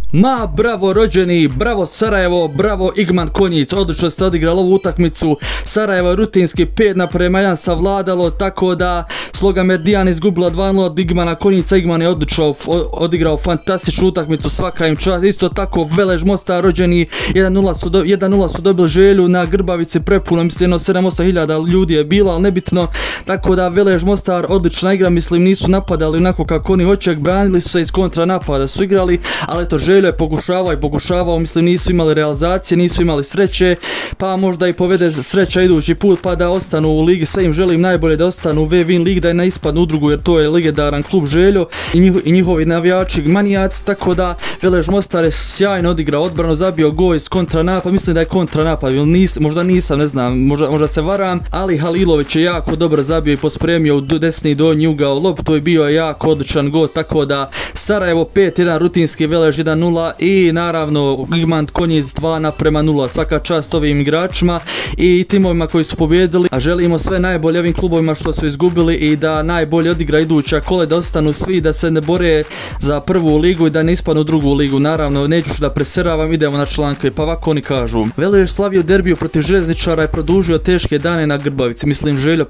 Ma, bravo rođeni, bravo Sarajevo, bravo Igman Konjic, odlično ste odigrali ovu utakmicu. Sarajevo je rutinski 5:1 savladalo, tako da Sloga Merdijan izgubila 2:0 od Igmana Konjica. Igman je odlično odigrao fantastičnu utakmicu, svaka im čast. Isto tako Velež Mostar rođeni 1:0 su dobili Želju na Grbavici prepuno, mislim 7-8 hiljada ljudi je bilo, ali nebitno. Tako da Velež Mostar odlična igra, mislim nisu napadali onako kako oni hoće, branili su se iz kontranapada su igrali, ali eto Željo je pokušavao, mislim nisu imali realizacije, nisu imali sreće, pa možda i povede sreća idući put pa da ostanu u ligi. Sve im želim najbolje da ostanu u V-Win Ligi, da ne ispadnu u drugu jer to je legendaran klub Željo i njihovi navijači manijaci. Tako da Velež Mostar je sjajno odigrao odbranu, zabio gol iz kontranapad, mislim da je kontranapad, možda nisam, ne znam, možda se varam, ali Halilović je jako dobro zabio i pospremio u desni donji ugao loptu i bio je jako odličan gol. Tako da Sarajevo 5:1, rutinski Velež 1:0 i naravno Igman Konjic 2:0. Svaka čast ovim igračima i timovima koji su pobjedili, a želimo sve najbolje ovim klubovima što su izgubili i da najbolje odigra iduća kole, da ostanu svi, da se ne bore za prvu ligu i da ne ispadnu u drugu ligu. Naravno neću da preseravam, idemo na članke, pa ovako oni kažu: Velež slavio derbiju protiv Željezničara i produžio teške dane na Grbavici. Mislim Željo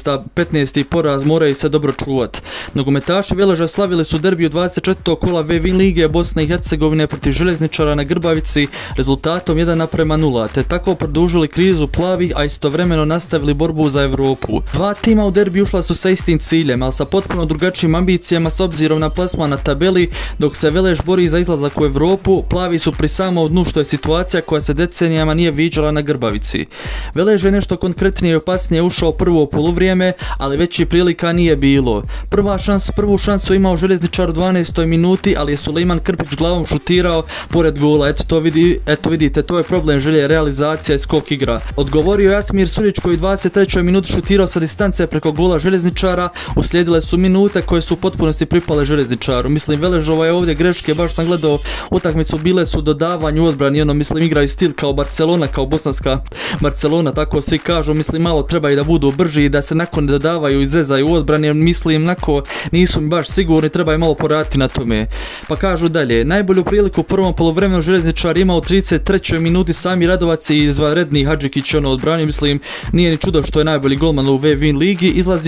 15. poraz, moraju se dobro čuvati. Nogometaši Veleža slavili su derbiju 24. kola V-Win Lige Bosne i Hercegovine protiv Željezničara na Grbavici rezultatom 1:0, te tako produžili krizu plavih, a istovremeno nastavili borbu za Evropu. Dva tima u derbiju ušla su sa istim ciljem, ali sa potpuno drugačijim ambicijama s obzirom na plasman na tabeli. Dok se Velež bori za izlazak u Evropu, plavi su pri samom dnu, što je situacija koja se decenijama nije viđala na Grbavici. Velež je nešto konkretnije i opasnije ušao prvo poluvrijeme, ali veći prilika nije bilo. Prvu šansu imao Željezničar u 12. minuti, ali je Sulejman Krpić glavom šutirao pored gola. Eto vidite, to je problem Želje, realizacija i skok igra. Odgovorio Jasmir Suljić koji u 23. minuti šutirao sa distance preko gola Željezničara. Uslijedile su minute koje su u potpunosti pripale Željezničaru. Mislim Veležova je ovdje greške, baš sam gledao utakmicu, bile su dodavanju odbrani, mislim igraju stil kao Barcelona, kao bosanska Barcelona, tako svi kažu. Mislim malo treba i da budu brži i da se nakon dodavaju i zezaju u odbrani, jer mislim nisu mi baš sigurni, treba i malo poraditi na tome. Pa kažu dalje: najbolju priliku u prvom poluvremenu Željezničar imao u 33. minuti Sami Radovac i izvanredni Hadžikić odbranio. Mislim nije ni čudo što je najbolji golman u V-Win Ligi,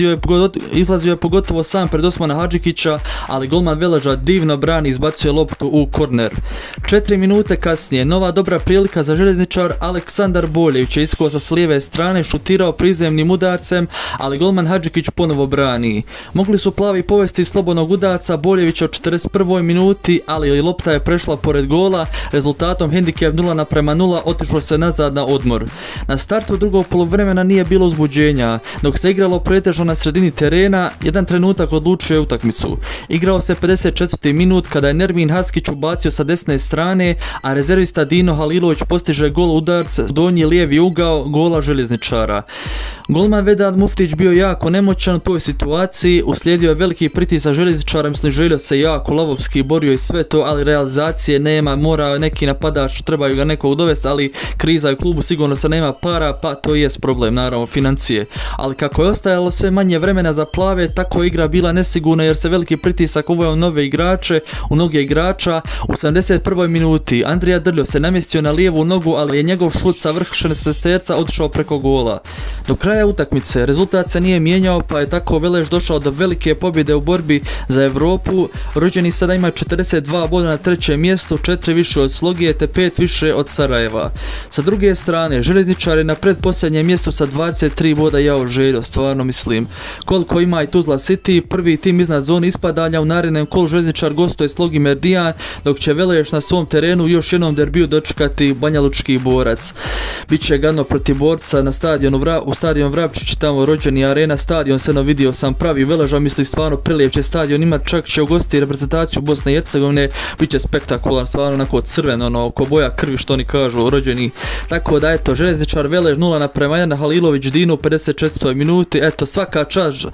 izlazio je pogotovo sam pred Osmana Hadžikića, ali golman Veleža divno brani, izbacuje loptu u korner. 4 minute kasnije nova dobra prilika za Željezničar, Aleksandar Boljević je iskosa s lijeve strane, šutirao prizemnim udarcem, ali golman Hadžikić ponovo brani. Mogli su plavi povesti slobodnog udarca Boljevića u 41. minuti, ali lopta je prešla pored gola, rezultatom hendikep 0:0, otišlo se nazad na odmor. Na startu drugog poluvremena nije bilo uzbuđenja, dok se igralo pretežno na sredini terena, jedan trenutak odlučuje utakmicu. Igrao se 54. minut kada je Nermin Haskić ubacio sa desne strane, a rezervista Dino Halilović postiže gol udarc donji lijevi ugao gola Željezničara. Golman Vedad Muftić bio jako nemoćan u toj situaciji, uslijedio je veliki pritisak Željezničara, mislim Željo se jako lavovski borio i sve to, ali realizacije nema, mora neki napadač, trebaju ga nekog dovesti, ali kriza u klubu, sigurno se nema para, pa to jest problem, naravno financije. Ali kako je ostajalo sve manje vremena za plave, tako je igra bila nesigurna jer se veliki pritisak uveo nove igrače, u noge igrača. U 71. minuti Andrija Drljo se namjestio na lijevu nogu, ali je njegov šut sa vrh 16-terca otišao preko gola. Do kraja utakmice rezultat se nije mijenjao, pa je tako Velež došao do velike pobjede u borbi za Evropu. Rođeni sada ima 42 boda na trećem mjestu, 4 više od Sloge te 5 više od Sarajeva. Sa druge strane Željezničar je na predposljednjem mjestu sa 23 boda. Jao Željo, stvarno mislim koliko ima i Tuzla City, prvi tim iznad zone ispadanja. U narednom kolu Željezničar gostuje Slogi Merdijan, dok će Velež na svom terenu još jednom derbiju dočekati Banjalučki Borac. Biće gadno protiv Borca na stadion Vrapčić, tamo rođeni Arena stadion, vidio sam pravi Veleža, misli stvarno prelijep će stadion imat, čak će ugostiti reprezentaciju Bosne i Hercegovine, bit će spektakularno, stvarno onako crveno, oko boja krvi što oni kažu rođeni. Tako da eto, Željezničar Velež 0:1, Halilović Dino u 54. minuti, eto svaka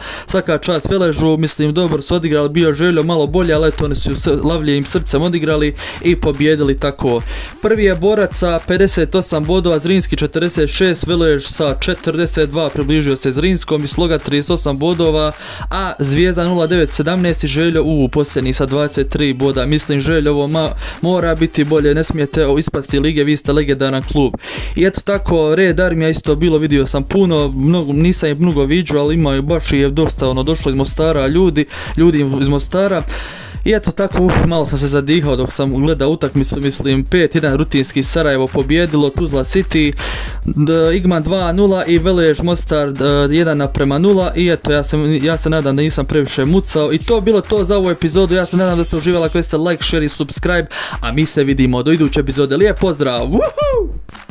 čast Veležu, mislim dobro su odigrali, bio Željo malo bolje, ali eto oni su lavljivim srcem odigrali i pobjedili tako. Prvi je Borac sa 58 bodova, Zrinski 46, Velež sa 42, približio se Zrinskom i Sloga 38 bodova, a Zvijezda 0917 i Željo u posljednji sa 23 boda. Mislim Željovo mora biti bolje, ne smijete ispasti lige, vi ste legendaran klub. I eto tako, Red Armija isto bilo, vidio sam puno, nisam je mnogo viđu, ali imaju baš je dosta došlo iz Mostara ljudi iz Mostara. I eto tako, malo sam se zadihao dok sam gledao utakmicu, mislim 5-1 rutinski Sarajevo pobjedilo Tuzla City, Igman 2-0 i Velež Mostar 1:0 i eto ja se nadam da nisam previše mucao i to bilo to za ovu epizodu, ja se nadam da ste uživali, ako jeste like, share i subscribe, a mi se vidimo do iduće epizode, lijep pozdrav, woohoo!